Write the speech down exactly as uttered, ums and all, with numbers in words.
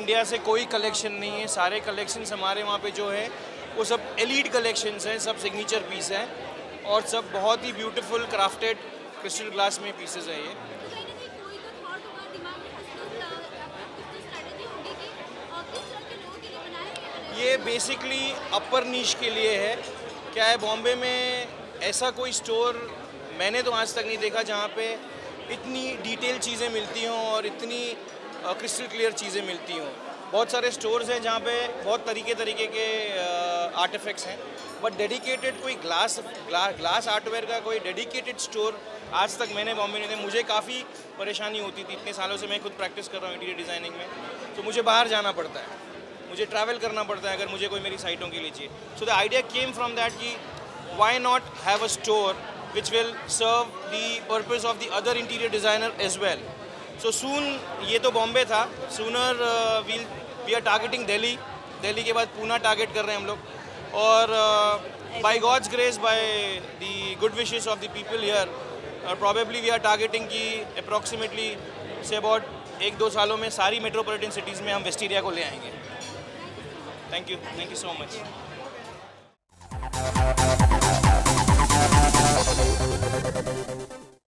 India से कोई collection नहीं है, सारे कलेक्शंस हमारे वहाँ पे जो है वो सब एलीट कलेक्शंस हैं, सब सिग्नेचर पीस हैं और सब बहुत ही ब्यूटीफुल क्राफ्टेड क्रिस्टल ग्लास में पीसेस हैं ये। ये बेसिकली अपर नीश के लिए है। क्या है, बॉम्बे में ऐसा कोई स्टोर मैंने तो आज तक नहीं देखा जहाँ पे इतनी डिटेल चीज़ें मिलती हों और इतनी क्रिस्टल क्लियर चीज़ें मिलती हों। बहुत सारे स्टोर्स हैं जहाँ पे बहुत तरीके तरीके के आर्टिफैक्ट्स हैं, बट डेडिकेटेड कोई ग्लास ग्ला, ग्लास आर्टवेयर का कोई डेडिकेटेड स्टोर आज तक मैंने बॉम्बे नहीं देखा। मुझे काफ़ी परेशानी होती थी, इतने सालों से मैं खुद प्रैक्टिस कर रहा हूँ इंटीरियर डिज़ाइनिंग में, तो मुझे बाहर जाना पड़ता है, मुझे ट्रैवल करना पड़ता है अगर मुझे कोई मेरी साइटों के लिए चाहिए। So the idea came from that कि why not have a store which will serve the purpose of the other interior designer as well. So soon, ये तो बॉम्बे था, sooner uh, we'll we are targeting Delhi, Delhi के बाद Poona target कर रहे हैं हम लोग और uh, by God's grace, by the good wishes of the people here, uh, probably we are targeting कि approximately से about एक दो सालों में सारी metropolitan cities में हम वेस्टीरिया को ले आएंगे। Thank you, thank you so much. Thank you.